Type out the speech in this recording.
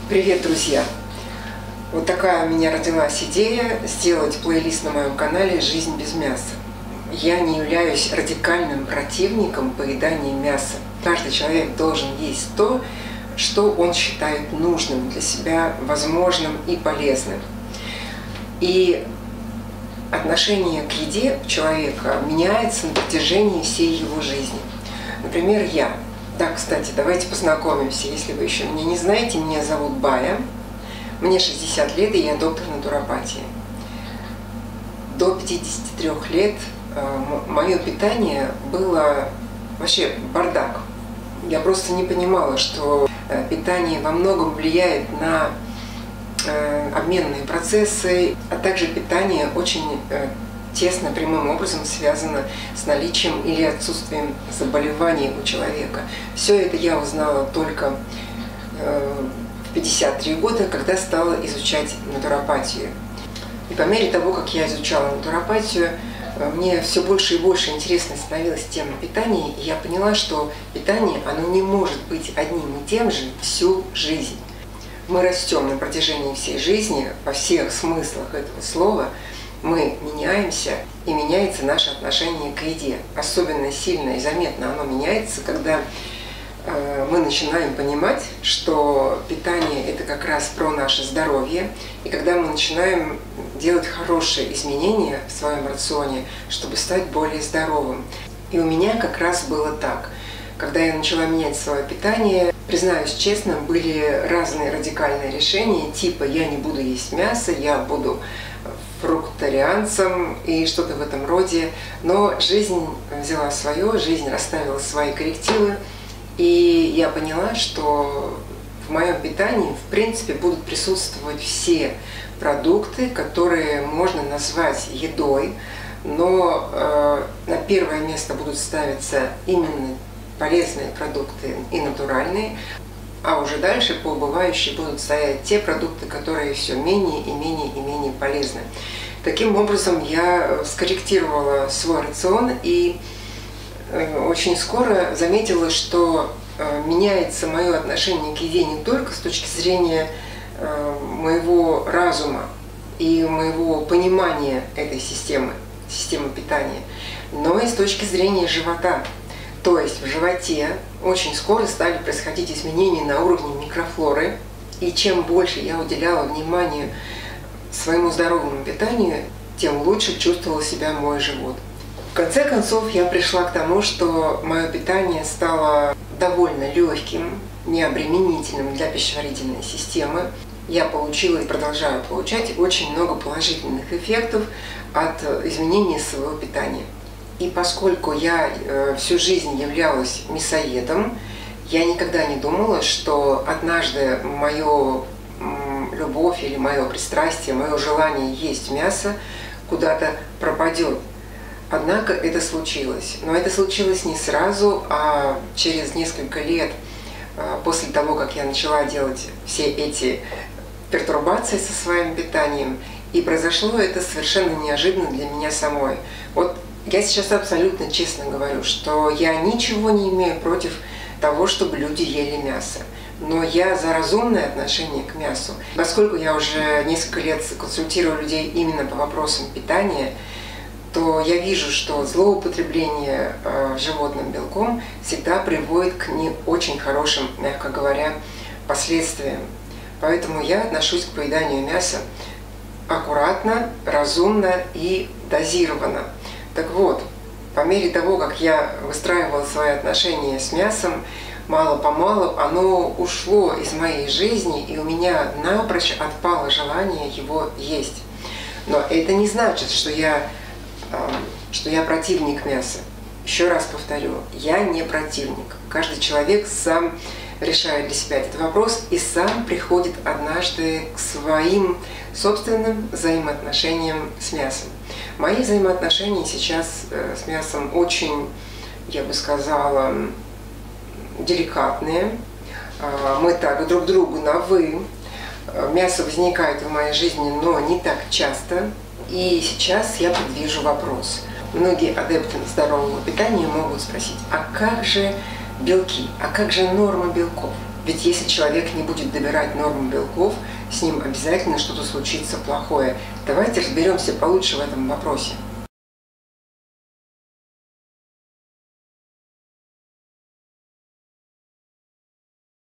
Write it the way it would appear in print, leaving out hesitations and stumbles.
Привет, друзья! Вот такая у меня родилась идея сделать плейлист на моем канале «Жизнь без мяса». Я не являюсь радикальным противником поедания мяса. Каждый человек должен есть то, что он считает нужным для себя, возможным и полезным. И отношение к еде человека меняется на протяжении всей его жизни. Например, я. Да, кстати, давайте познакомимся, если вы еще меня не знаете. Меня зовут Бая, мне 60 лет, и я доктор натуропатии. До 53 лет мое питание было вообще бардак. Я просто не понимала, что питание во многом влияет на обменные процессы, а также питание очень тесно, прямым образом связано с наличием или отсутствием заболеваний у человека. Все это я узнала только в 53 года, когда стала изучать натуропатию. И по мере того, как я изучала натуропатию, мне все больше и больше интересно становилась тема питания, и я поняла, что питание, оно не может быть одним и тем же всю жизнь. Мы растем на протяжении всей жизни, во всех смыслах этого слова. Мы меняемся, и меняется наше отношение к еде. Особенно сильно и заметно оно меняется, когда мы начинаем понимать, что питание – это как раз про наше здоровье, и когда мы начинаем делать хорошие изменения в своем рационе, чтобы стать более здоровым. И у меня как раз было так. Когда я начала менять свое питание, признаюсь честно, были разные радикальные решения, типа я не буду есть мясо, я буду фруктарианцем и что-то в этом роде. Но жизнь взяла свое, жизнь расставила свои коррективы, и я поняла, что в моем питании в принципе будут присутствовать все продукты, которые можно назвать едой, но на первое место будут ставиться именно полезные продукты и натуральные, а уже дальше по убывающей будут стоять те продукты, которые все менее и менее и менее полезны. Таким образом я скорректировала свой рацион и очень скоро заметила, что меняется мое отношение к еде не только с точки зрения моего разума и моего понимания этой системы питания, но и с точки зрения живота. То есть в животе очень скоро стали происходить изменения на уровне микрофлоры, и чем больше я уделяла внимания своему здоровому питанию, тем лучше чувствовал себя мой живот. В конце концов я пришла к тому, что мое питание стало довольно легким, необременительным для пищеварительной системы. Я получила и продолжаю получать очень много положительных эффектов от изменения своего питания. И поскольку я всю жизнь являлась мясоедом, я никогда не думала, что однажды мою любовь или мое пристрастие, мое желание есть мясо куда-то пропадет. Однако это случилось. Но это случилось не сразу, а через несколько лет после того, как я начала делать все эти пертурбации со своим питанием. И произошло это совершенно неожиданно для меня самой. Вот я сейчас абсолютно честно говорю, что я ничего не имею против того, чтобы люди ели мясо. Но я за разумное отношение к мясу. Поскольку я уже несколько лет консультирую людей именно по вопросам питания, то я вижу, что злоупотребление животным белком всегда приводит к не очень хорошим, мягко говоря, последствиям. Поэтому я отношусь к поеданию мяса аккуратно, разумно и дозированно. Так вот, по мере того, как я выстраивала свои отношения с мясом, мало-помалу оно ушло из моей жизни, и у меня напрочь отпало желание его есть. Но это не значит, что я противник мяса. Еще раз повторю, я не противник. Каждый человек сам решает для себя этот вопрос и сам приходит однажды к своим собственным взаимоотношениям с мясом. Мои взаимоотношения сейчас с мясом очень, я бы сказала, деликатные. Мы так друг другу на «вы». Мясо возникает в моей жизни, но не так часто. И сейчас я предвижу вопрос. Многие адепты здорового питания могут спросить, а как же белки, а как же норма белков? Ведь если человек не будет добирать норму белков, с ним обязательно что-то случится плохое. Давайте разберемся получше в этом вопросе.